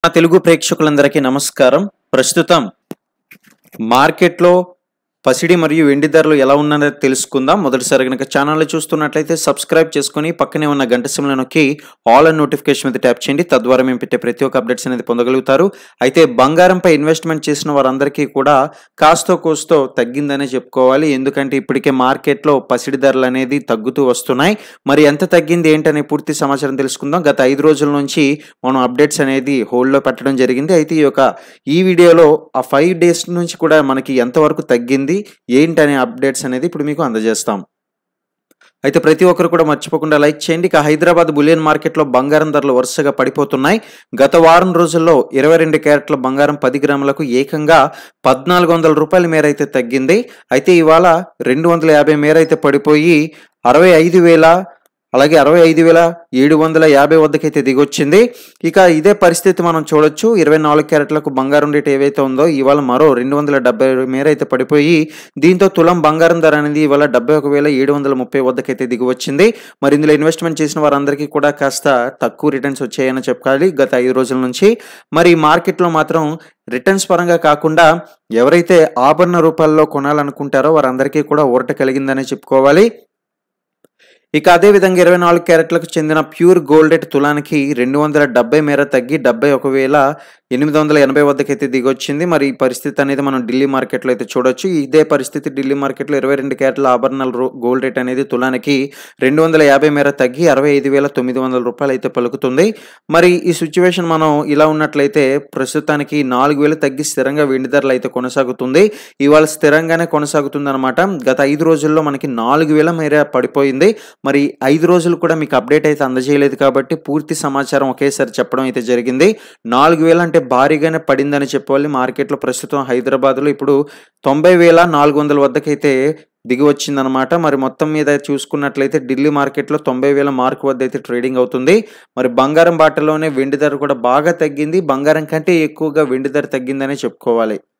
నా తెలుగు ప్రేక్షకులందరికీ నమస్కారం. ప్రస్తుతం మార్కెట్లో పసిడి మరియు వెండి ధరలు ఎలా ఉన్నాయో తెలుసుకుందాం. మొదటిసారి గనుక ఛానల్ చూస్తున్నట్లయితే సబ్స్క్రైబ్ చేసుకొని పక్కనే ఉన్న గంట సింబల్ నొక్కి ఆల్ అండ్ నోటిఫికేషన్ మీద ట్యాప్ చేయండి. తద్వారా మేము పెట్టే ప్రతి ఒక్క అప్డేట్స్ అనేది పొందగలుగుతారు. అయితే బంగారంపై ఇన్వెస్ట్మెంట్ చేసిన వారందరికీ కూడా కాస్తో కోస్తో తగ్గిందనే చెప్పుకోవాలి. ఎందుకంటే ఇప్పటికే మార్కెట్లో పసిడి ధరలు అనేది తగ్గుతూ వస్తున్నాయి. మరి ఎంత తగ్గింది ఏంటనే పూర్తి సమాచారం తెలుసుకుందాం. గత 5 రోజుల నుంచి మనం అప్డేట్స్ అనేది హోల్డ్లో పెట్టడం జరిగింది. అయితే ఈ వీడియోలో ఆ 5 డేస్ నుంచి కూడా మనకి ఎంతవరకు తగ్గింది ఏంటనే అప్డేట్స్ అనేది ఇప్పుడు మీకు అందజేస్తాం. అయితే ప్రతి ఒక్కరు కూడా మర్చిపోకుండా లైక్ చేయండి. ఇక హైదరాబాద్ బులియన్ మార్కెట్లో బంగారం ధరలు వరుసగా పడిపోతున్నాయి. గత వారం రోజుల్లో 22 క్యారెట్ల బంగారం 10 గ్రాములకు ఏకంగా 1400 రూపాయల మేర అయితే తగ్గింది. అయితే ఇవాళ 250 మేర అయితే పడిపోయి 65,000 అలాగే 65,750 వద్దకైతే దిగొచ్చింది. ఇక ఇదే పరిస్థితి మనం చూడొచ్చు. 24 క్యారెట్లకు బంగారం రేట్ ఏవైతే ఉందో ఇవాళ మరో 270 మేర అయితే పడిపోయి దీంతో తులం బంగారం ధర అనేది ఇవాళ 71,730 వద్దకైతే దిగివచ్చింది. మరి ఇందులో ఇన్వెస్ట్మెంట్ చేసిన వారందరికీ కూడా కాస్త తక్కువ రిటర్న్స్ వచ్చాయని చెప్పాలి గత 5 రోజుల నుంచి. మరి మార్కెట్లో మాత్రం రిటర్న్స్ పరంగా కాకుండా ఎవరైతే ఆభరణ రూపాల్లో కొనాలనుకుంటారో వారందరికీ కూడా ఊరట కలిగిందనే చెప్పుకోవాలి. ఇక అదేవిధంగా 24 క్యారెట్లకు చెందిన ప్యూర్ గోల్డ్ రేట్ తులానికి 270 మేర తగ్గి 71,880 వద్దకైతే దిగొచ్చింది. మరి ఈ పరిస్థితి అనేది మనం ఢిల్లీ మార్కెట్లో అయితే చూడొచ్చు. ఇదే పరిస్థితి ఢిల్లీ మార్కెట్లో 22 క్యారెట్ల ఆభరణాల గోల్డ్ రేట్ అనేది తులానికి 250 మేర తగ్గి 65,900 రూపాయలు అయితే పలుకుతుంది. మరి ఈ సిచ్యువేషన్ మనం ఇలా ఉన్నట్లయితే ప్రస్తుతానికి 4,000 తగ్గి స్థిరంగా వెండి ధరలు అయితే కొనసాగుతుంది. ఇవాళ స్థిరంగానే కొనసాగుతుంది అనమాట. గత 5 రోజుల్లో మనకి 4,000 మేర పడిపోయింది. మరి 5 రోజులు కూడా మీకు అప్డేట్ అయితే అందజేయలేదు కాబట్టి పూర్తి సమాచారం ఒకేసారి చెప్పడం అయితే జరిగింది. 4,000 అంటే భారీగానే పడిందని చెప్పాలి. మార్కెట్లో ప్రస్తుతం హైదరాబాద్లో ఇప్పుడు 90,400 వద్దకైతే దిగి వచ్చిందనమాట. మరి మొత్తం మీద చూసుకున్నట్లయితే ఢిల్లీ మార్కెట్లో 90,000 మార్క్ వద్ద అయితే ట్రేడింగ్ అవుతుంది. మరి బంగారం బాటలోనే వెండి ధర కూడా బాగా తగ్గింది. బంగారం కంటే ఎక్కువగా వెండి ధర తగ్గిందనే చెప్పుకోవాలి.